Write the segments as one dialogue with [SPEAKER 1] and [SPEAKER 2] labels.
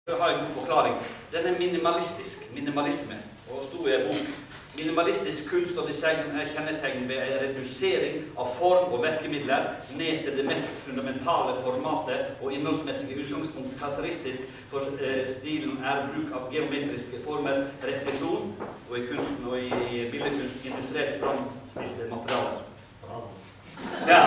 [SPEAKER 1] Jeg har en god forklaring. Den er minimalistisk, minimalisme, og stod i en bok. Minimalistisk kunst og design er kjennetegn ved en redusering av form og verkemidler ned til det mest fundamentale formatet og innholdsmessige utgangspunkt. Karakteristisk for stilen er bruk av geometriske former, repetisjon, og i kunsten og i billedkunst industrielt framstilte materialer. Ja.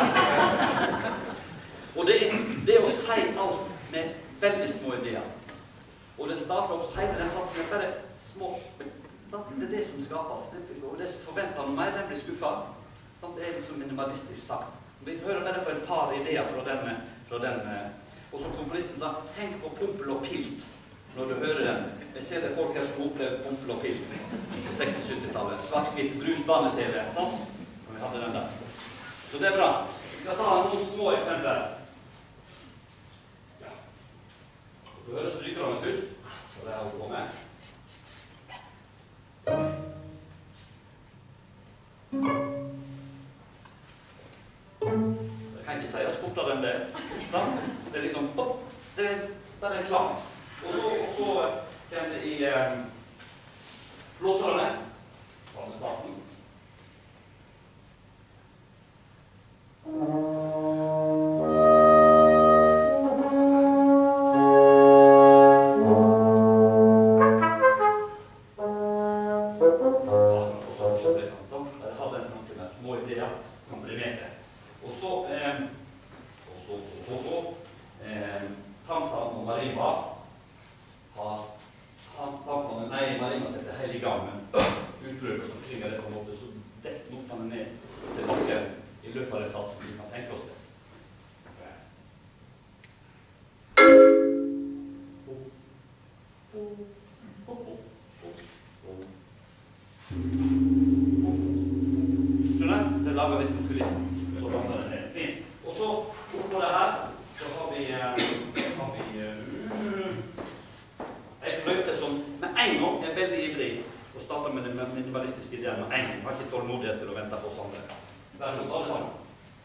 [SPEAKER 1] Og det å si alt med veldig små ideer. Og det starter også, hele den satsen er bare små. Det er det som skapes, og det som forventer noe mer, den blir skuffet. Det er liksom minimalistisk sagt. Vi hører bare på et par ideer fra den. Og som komponisten sa, tenk på Pompel og Pilt når du hører den. Jeg ser det folk her som opplever Pompel og Pilt på 60-70-tallet. Svart-hvitt brusbane-TV, sant? Og vi hadde den der. Så det er bra. Vi skal ta noen små eksempler. Ja. Du hører strykerne først, så det er å komme. Det kan ikke sies fortere enn det, sant? Det er liksom, det er bare en klang. Og så kommer det i blåserne, samme starten. Tamtam og marimba marimba setter hele i gang med utbrøk, og så klinger det på en måte, så detter notene ned til bakken i løpet av det satsen vi kan tenke oss det. Skjønner? Det lager vi som kulissen, så lager det ned. Fint. Og så, oppå det her, så har vi en fløyte som med en gang er veldig ivrig og starter med den minimalistiske ideen med en gang. Jeg har ikke tålmodighet til å vente på oss andre. Vær så god, alle sammen.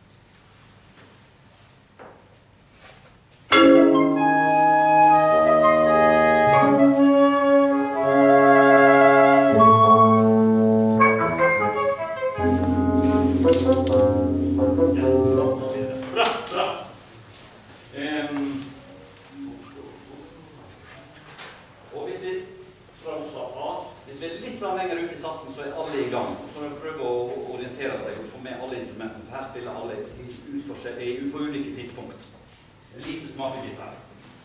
[SPEAKER 1] Hvis vi er litt lenger ut i satsen, så er alle i gang. Så må vi prøve å orientere seg og få med alle instrumentene, for her spiller alle på ulike tidspunkt. En liten smakebit her.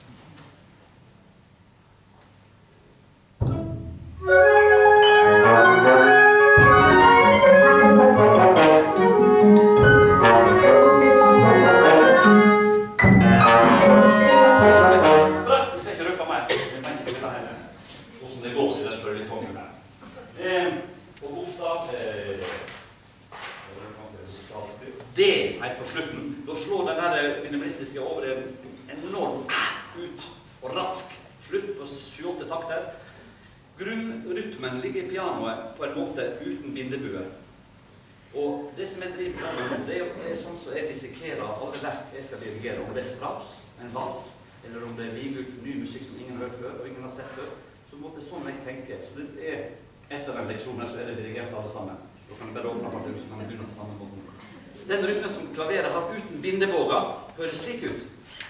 [SPEAKER 1] D helt på slutten. Da slår den der minimalistiske over en enorm ut og rask slutt på 7-8 takter. Grunnrytmen ligger i pianoet på en måte uten bindebue. Og det som jeg driver på med, det er sånn som jeg dissekerer alle verk jeg skal dirigere. Om det er Strauss, en vals, eller om det er Vigulf, ny musikk som ingen har hørt før og ingen har sett før, så må det sånn jeg tenker. Så det er etter den leksjonen så er det dirigert alle sammen. Da kan jeg bare åpne partiet, så kan jeg begynne på samme måten. Den rytmen som klaveret har uten bindebåger, høres slik ut.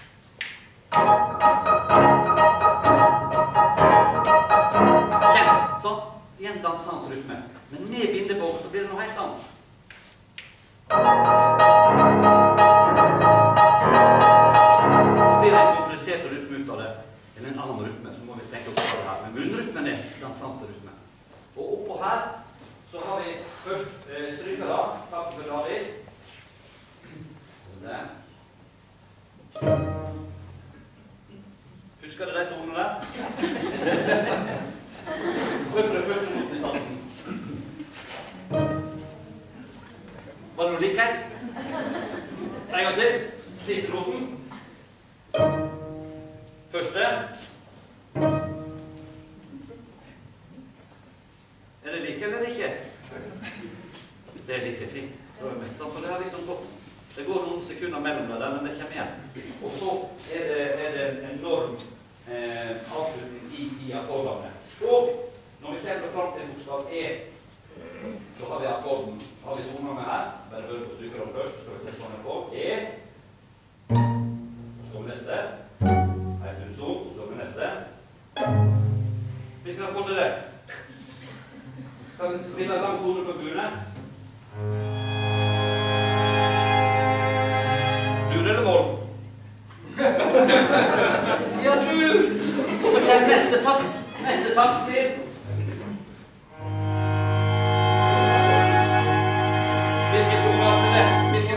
[SPEAKER 1] Kjent, sant? Igjen dansant rytme. Men med bindebåger så blir det noe helt annet. Så blir det en komplisert rytme ut av det. Eller en annen rytme, så må vi tenke oss på det her. Men grunnrytmen er dansant rytme. Og oppå her så har vi først strykere. Takk for David. Husker du de tonene der? Prøv det første noten i satsen. Var det noe likhet? En gang til. Siste noten. Første. Er det like eller ikke? Det er like fint. For det har liksom gått. Det går noen sekunder mellom det, men det kommer igjen. Og så er det en enorm avslutning. i akkordene. Og når vi kommer fram til bokstav E, så har vi akkorden, så har vi tonene her. Bare hør på strykerne først, så skal vi sette sånn på. E. Så kommer neste. Helt unison, så kommer neste. Vi skal få det der. Kan vi spille en lang tone på gulene? Dur eller mål? Ja, dur! Og så kommer neste takt. Neste takt blir... Hvilken tone har vi det? Hvilken?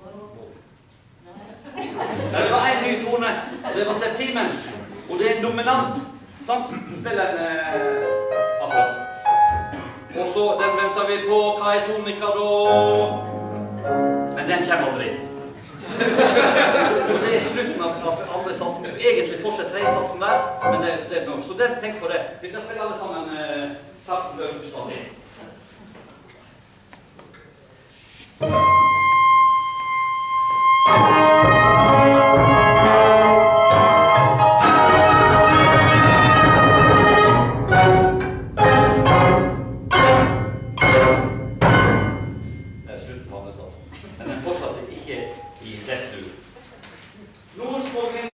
[SPEAKER 1] Ja, det var en ny tone. Det var septimen. Og det er en dominant. Sant? Spiller en akkurat. Og så den venter vi på. Hva er tonika da? Men den kommer aldri. Og det er slutten av andre satsen. Så egentlig fortsetter tredje satsen der. Men det er nok. Så tenk på det. Vi skal spille alle sammen takk for bokstav E.